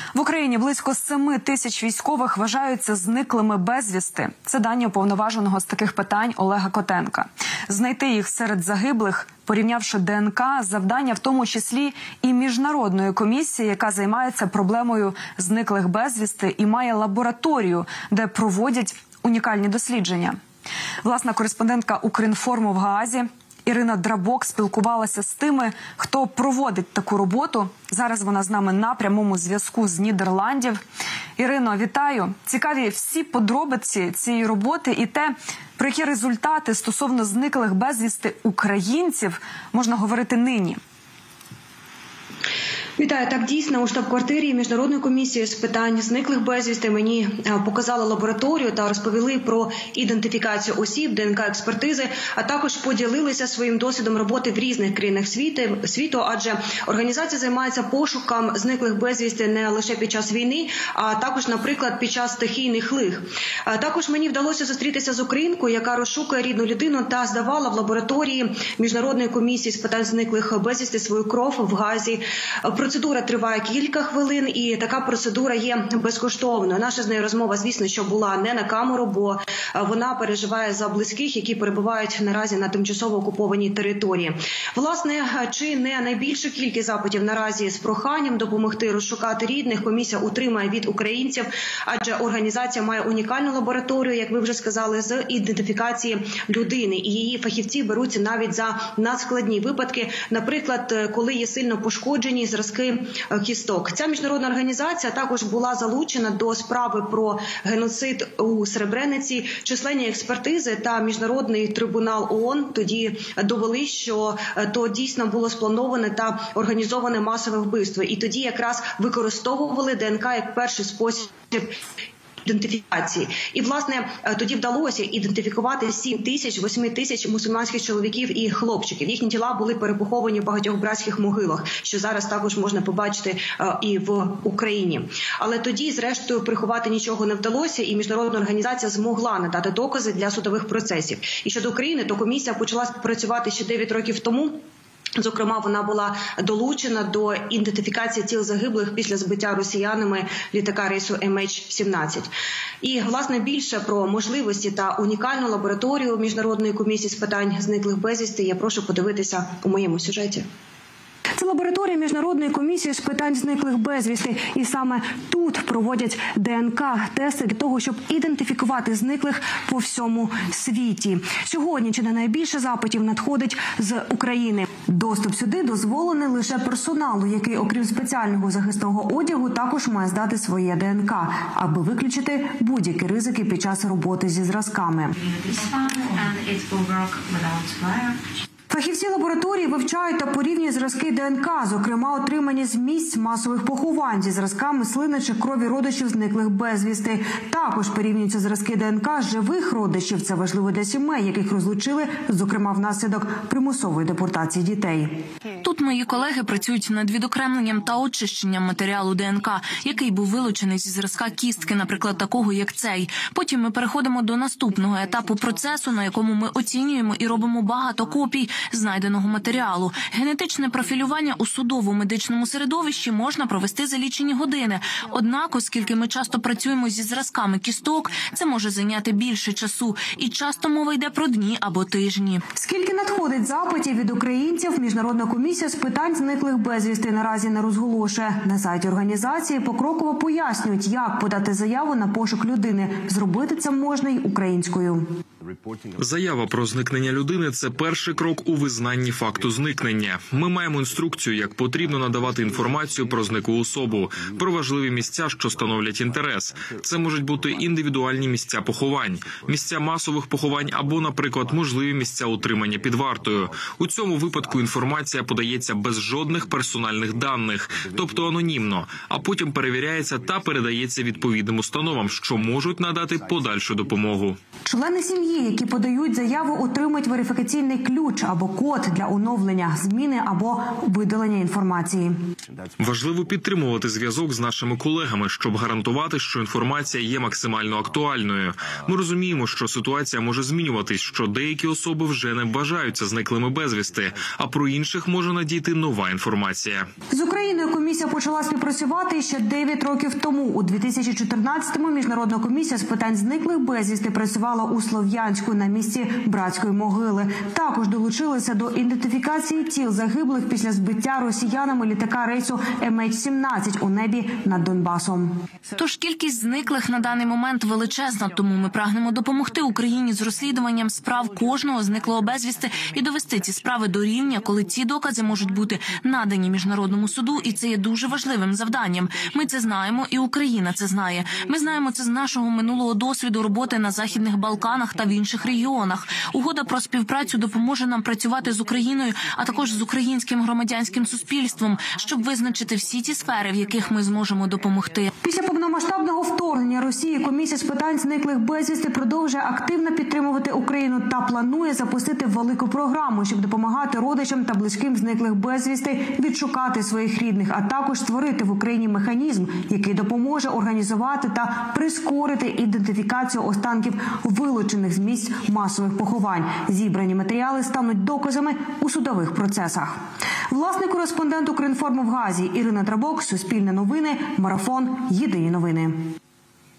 В Україні близько 7 тисяч військових вважаються зниклими безвісти. Це дані уповноваженого з таких питань Олега Котенка. Знайти їх серед загиблих, порівнявши ДНК, завдання в тому числі і міжнародної комісії, яка займається проблемою зниклих безвісти і має лабораторію, де проводять унікальні дослідження. Власна кореспондентка Укрінформу в Гаазі Ірина Драбок спілкувалася з тими, хто проводить таку роботу. Зараз вона з нами на прямому зв'язку з Нідерландів. Ірино, вітаю. Цікаві всі подробиці цієї роботи і те, про які результати стосовно зниклих безвісти українців можна говорити нині. Вітаю. Так, дійсно, у штаб-квартирі Міжнародної комісії з питань зниклих безвісти мені показали лабораторію та розповіли про ідентифікацію осіб, ДНК-експертизи, а також поділилися своїм досвідом роботи в різних країнах світу, адже організація займається пошуком зниклих безвісти не лише під час війни, а також, наприклад, під час стихійних лих. Також мені вдалося зустрітися з українкою, яка розшукує рідну людину та здавала в лабораторії Міжнародної комісії з питань зниклих безвісти свою кров в Гаазі. Процедура триває кілька хвилин, і така процедура є безкоштовною. Наша з нею розмова, звісно, що була не на камеру, бо вона переживає за близьких, які перебувають наразі на тимчасово окупованій території. Власне, чи не найбільшу кількість запитів наразі з проханням допомогти розшукати рідних комісія отримає від українців, адже організація має унікальну лабораторію, як ви вже сказали, з ідентифікації людини. І її фахівці беруться навіть за надскладні випадки, наприклад, коли є сильно пошкоджені зразки кісток. Ця міжнародна організація також була залучена до справи про геноцид у Сребрениці. Численні експертизи та Міжнародний трибунал ООН тоді довели, що то дійсно було сплановане та організоване масове вбивство. І тоді якраз використовували ДНК як перший спосіб ідентифікації. І, власне, тоді вдалося ідентифікувати 8 тисяч мусульманських чоловіків і хлопчиків. Їхні тіла були перепоховані в багатьох братських могилах, що зараз також можна побачити і в Україні. Але тоді, зрештою, приховати нічого не вдалося, і міжнародна організація змогла надати докази для судових процесів. І щодо України, то комісія почала працювати ще 9 років тому. Зокрема, вона була долучена до ідентифікації тіл загиблих після збиття росіянами літака рейсу MH17. І, власне, більше про можливості та унікальну лабораторію Міжнародної комісії з питань зниклих безвісти я прошу подивитися у моєму сюжеті. Це лабораторія Міжнародної комісії з питань зниклих безвісти. І саме тут проводять ДНК-тести для того, щоб ідентифікувати зниклих по всьому світі. Сьогодні чи не найбільше запитів надходить з України. Доступ сюди дозволений лише персоналу, який, окрім спеціального захисного одягу, також має здати своє ДНК, аби виключити будь-які ризики під час роботи зі зразками. Фахівці лабораторії вивчають та порівнюють зразки ДНК, зокрема отримані з місць масових поховань зі зразками слини чи крові родичів зниклих безвісти. Також порівнюються зразки ДНК з живих родичів. Це важливо для сімей, яких розлучили, зокрема внаслідок примусової депортації дітей. Тут мої колеги працюють над відокремленням та очищенням матеріалу ДНК, який був вилучений зі зразка кістки, наприклад, такого, як цей. Потім ми переходимо до наступного етапу процесу, на якому ми оцінюємо і робимо багато копій знайденого матеріалу. Генетичне профілювання у судово-медичному середовищі можна провести за лічені години. Однак, оскільки ми часто працюємо зі зразками кісток, це може зайняти більше часу. І часто мова йде про дні або тижні. Скільки надходить запитів від українців, Міжнародна комісія з питань зниклих безвісти наразі не розголошує. На сайті організації покроково пояснюють, як подати заяву на пошук людини. Зробити це можна й українською. Заява про зникнення людини – це перший крок у визнанні факту зникнення. Ми маємо інструкцію, як потрібно надавати інформацію про зниклу особу, про важливі місця, що становлять інтерес. Це можуть бути індивідуальні місця поховань, місця масових поховань або, наприклад, можливі місця утримання під вартою. У цьому випадку інформація подається без жодних персональних даних, тобто анонімно, а потім перевіряється та передається відповідним установам, що можуть надати подальшу допомогу. Члени сім'ї Водії, які подають заяву, отримують верифікаційний ключ або код для оновлення, зміни або видалення інформації. Важливо підтримувати зв'язок з нашими колегами, щоб гарантувати, що інформація є максимально актуальною. Ми розуміємо, що ситуація може змінюватись, що деякі особи вже не вважаються зниклими безвісти, а про інших може надійти нова інформація. З Україною комісія почала співпрацювати ще 9 років тому. У 2014-му Міжнародна комісія з питань зниклих безвісти працювала у Слов'янську на місці братської могили. Також долучилися до ідентифікації тіл загиблих після збиття росіянами літака рейсу MH17 у небі над Донбасом. Тож кількість зниклих на даний момент величезна, тому ми прагнемо допомогти Україні з розслідуванням справ кожного зниклого безвісти і довести ці справи до рівня, коли ці докази можуть бути надані Міжнародному суду, і це є дуже важливим завданням. Ми це знаємо, і Україна це знає. Ми знаємо це з нашого минулого досвіду роботи на Західних Балканах та в інших регіонах. Угода про співпрацю допоможе нам працювати з Україною, а також з українським громадянським суспільством, щоб визначити всі ті сфери, в яких ми зможемо допомогти. Після повномасштабного вторгнення Росії комісія з питань зниклих безвісти продовжує активно підтримувати Україну та планує запустити велику програму, щоб допомагати родичам та близьким зниклих безвісти відшукати своїх рідних, а також створити в Україні механізм, який допоможе організувати та прискорити ідентифікацію останків вилучених з місць масових поховань. Зібрані матеріали стануть доказами у судових процесах. Власний кореспондент Укрінформу в Газі Ірина Драбок, Суспільне новини, Марафон, Єдині новини.